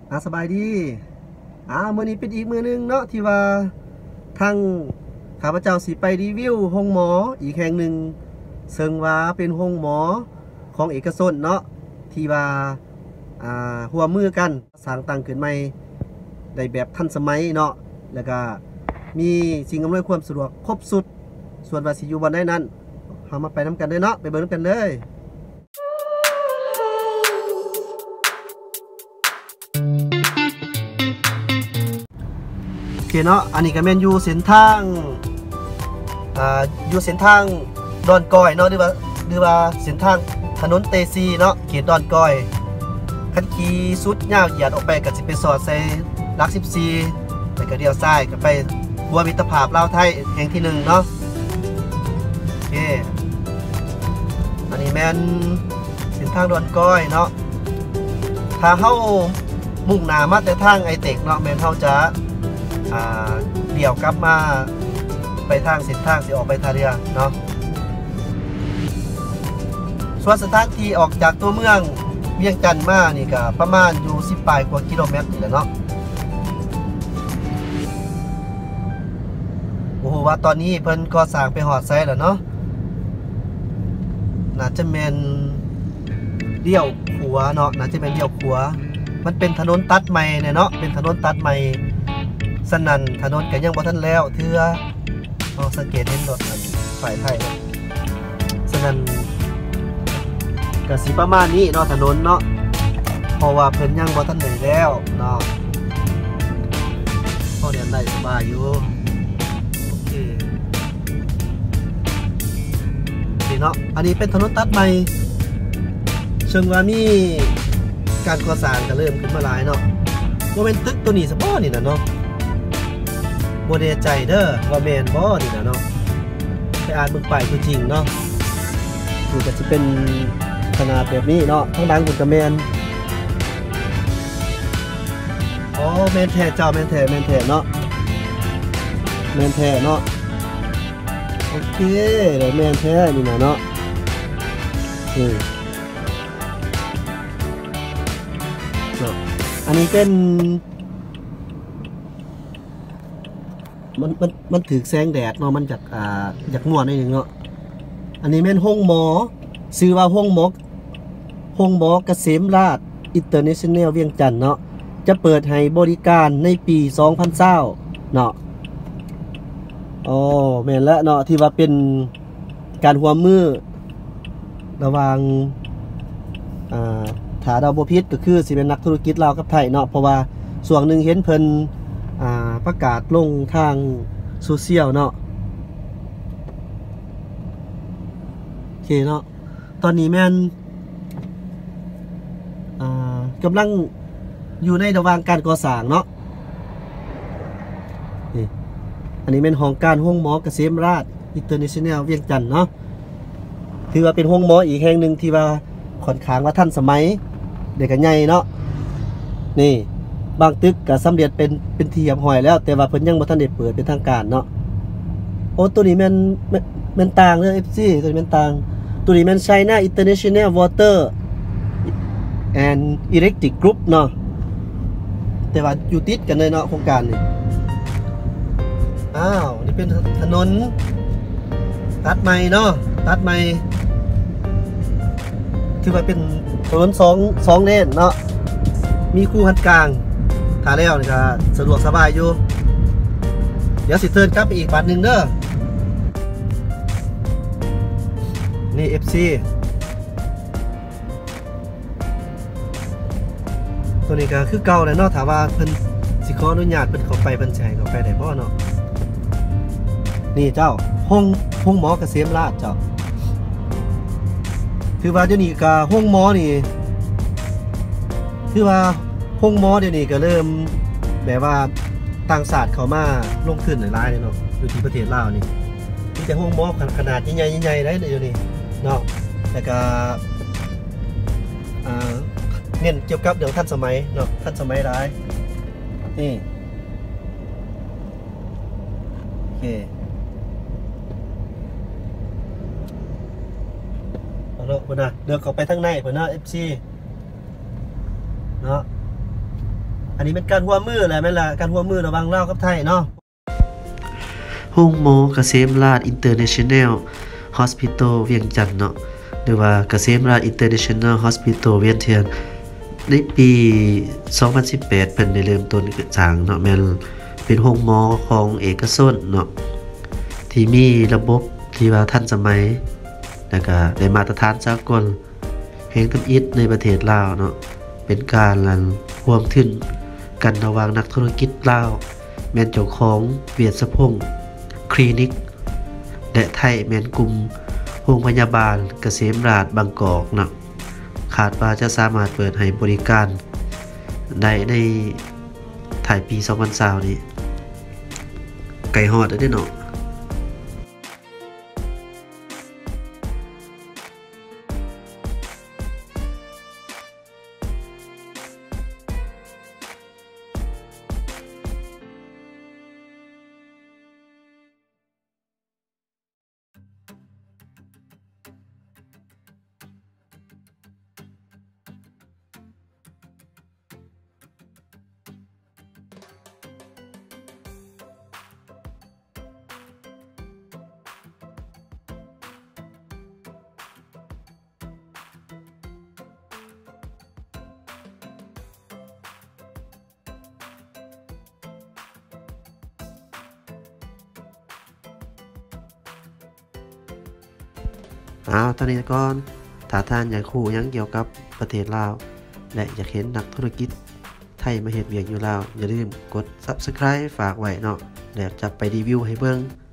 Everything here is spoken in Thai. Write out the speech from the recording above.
สบายดีมื้อนี้เป็นอีกมื้อนึงเนาะที่ว่าทางข้าพเจ้าสิไปรีวิวโรงหมออีกแห่งหนึ่งซึ่งว่าเป็นโรงหมอของเอกชนเนาะที่ว่าร่วมมือกันสร้างตั้งขึ้นใหม่ได้แบบทันสมัยเนาะแล้วก็มีสิ่งอำนวยความสะดวกครบสุดส่วนว่าสิอยู่บ่ได้นั้นเฮามาไปนํกันเด้อเนาะไปเบิ่งนำกันเลยโอเคเนาะอันนี้ก็แม่นอยู่เส้นทางอยู่เส้นทางดอนก้อยเนาะหรือว่าเส้นทางถนนเตซีเนาะเขตดอนก้อยคันขี่สุดยาวเหยียดออกไปก็สิไปสอดใส่หลัก14แล้วก็เลี้ยวซ้ายก็ไปบัวมิตรภาพลาวไทยแห่งที่1เนาะโอเคอันนี้แม่นเส้นทางดอนก้อยเนาะถ้าเฮามุ่งหน้ามาแต่ทางไอเทคเนาะแม่นเฮาจะเดี่ยวกลับมาไปทางเส้นทางสิออกไปท่าเรือเนาะส่วนสถานที่ออกจากตัวเมืองเวียงจันทน์มานี่ก็ประมาณอยู่10 ปลายกว่ากิโลเมตรนี่แหละเนาะโอ้โหว่าตอนนี้เพิ่นก็สร้างไปหอดไซแล้วเนาะน่าจะแม่นเลี้ยวขวาเนาะน่าจะเป็นเลี้ยวขวามันเป็นถนนตัดใหม่เนี่ยเนาะเป็นถนนตัดใหม่สนั่นถนนก็ยังบ่ทันแล้วเทื่อสังเกตเห็นรถฝ่ายไทยสนั่นก็สิประมาณนี้เนาะถนนเนาะเพราะว่าเพิ่นยังบ่ทันได้แล้วเนาะพอเดินได้สบายอยู่โอเคนี่เนาะอันนี้เป็นถนนตัดใหม่ซึ่งว่ามีการก่อสร้างก็เริ่มขึ้นมาหลายเนาะบ่แม่นตึกตัวนี้ซะบ่นี่น่ะเนาะบ่แน่ใจเด้อว่าแม่นบ่นี่น่ะเนาะไปอ่านเบิ่งป้ายตัวจริงเนาะนี่ก็สิเป็นขนาดแบบนี้เนาะทั้งดังบุญกับแมนแมนแท้เจ้าแมนแท้เนาะแมนแท้เนาะโอเคเดี๋ยวแมนแท้นี่นะเนาะอันนี้เป็นมันถือแสงแดดเนาะมันจากนวดนิดนึงเนาะอันนี้แม่นห้องหมอชื่อว่าห้องหมอเกษมราชอินเตอร์เนชั่นแนลเวียงจันทน์เนาะจะเปิดให้บริการในปี2020เนาะแม่นแล้วเนาะที่ว่าเป็นการร่วมมือระหว่างถ้าเราบ่ผิดก็คือสิเป็นนักธุรกิจลาวกับไทยเนาะเพราะว่าส่วนหนึ่งเห็นเพิ่นประกาศลงทางโซเชียลเนาะโอเคเนาะตอนนี้แม่นกำลังอยู่ในระหว่างการก่อสร้างเนาะนี่อันนี้เป็นห้องการห้องหมอเกษมราชอินเตอร์เนชั่นแนลเวียงจันทน์เนาะถือว่าเป็นห้องหมออีกแห่งหนึ่งที่ว่าค่อนข้างว่าทันสมัยเด็กกันใหญ่เนาะนี่บางตึกก็สำเร็จเป็นที่เรียบร้อยแล้วแต่ว่าเพิ่นยังบ่ทันได้เปิดเป็นทางการเนาะตัวนี้แม่นต่างเด้อ FC ตัวนี้แม่นต่างตัวนี้แม่น China International Water and Electric Group เนาะแต่ว่าอยู่ติดกันเลยเนาะโครงการนี่นี่เป็นถนนตัดใหม่เนาะตัดใหม่ถือว่าเป็นถนน2เลนเนาะมีคู่คันกลางถ้าแล้วนี่ก็สะดวกสบายอยู่เดี๋ยวสิเทิร์นกลับไปอีกปัดหนึ่งเด้อนี่ FC ตัวนี้ก็คือเก่าเลยเนาะถามว่าเพิ่นสิขออนุญาตเพิ่นเข้าไปเพิ่นสิให้เข้าไปได้บ่เนาะนี่เจ้าห้องหมอเกษมราชเจ้าถือว่าเดี๋ยวนี้ก็ห้องหมอนี่ถือว่าห้องหมอเดี๋ยวนี้ก็เริ่มแบบว่าต่างศาสตร์เข้ามาลงทุนหลายๆเลยเนาะอยู่ที่ประเทศลาวนี่มีแต่ห้องหมอขนาดใหญ่ๆได้เดี๋ยวนี้เนาะแล้วก็เน้นเกี่ยวกับเรื่องทันสมัยเนาะทันสมัยหลายนี่โอเคเอาละเพิ่นน่ะเดินเข้าไปทางในเพิ่นน่ะ FC เนาะอันนี้เป็นการร่วมมือแหละแม่นล่ะการร่วมมือระหว่างลาวกับไทยเนาะโรงหมอเกษมราษฎร์ International Hospital เวียงจันทน์เนาะหรือว่าเกษมราษฎร์ International Hospital เวียงเทียนในปี 2018 เพิ่นได้เริ่มต้นสร้างเนาะแม่นเป็นโรงหมอของเอกชนเนาะที่มีระบบที่ว่าทันสมัยแล้วก็ได้มาตรฐานสากลแห่งทำอิฐในประเทศลาวเนาะเป็นการร่วมทุนกันระหว่างนักธุรกิจลาวแม่นเจ้าของเวียดสะพงคลินิกและไทยแม่นกลุ่มโรงพยาบาลเกษมราษฎร์บางกอกเนาะคาดว่าจะสามารถเปิดให้บริการได้ในถ่ายปี 2020 นี้ไกลฮอดได้เนาะตอนนี้ก่อนถ้าท่านอยากรู้หยังเกี่ยวกับประเทศลาวและอยากเห็นนักธุรกิจไทยมาเฮ็ดเวียกอยู่ลาวอย่าลืมกด Subscribe ฝากไว้เนาะแล้วจะไปรีวิวให้เบิ่ง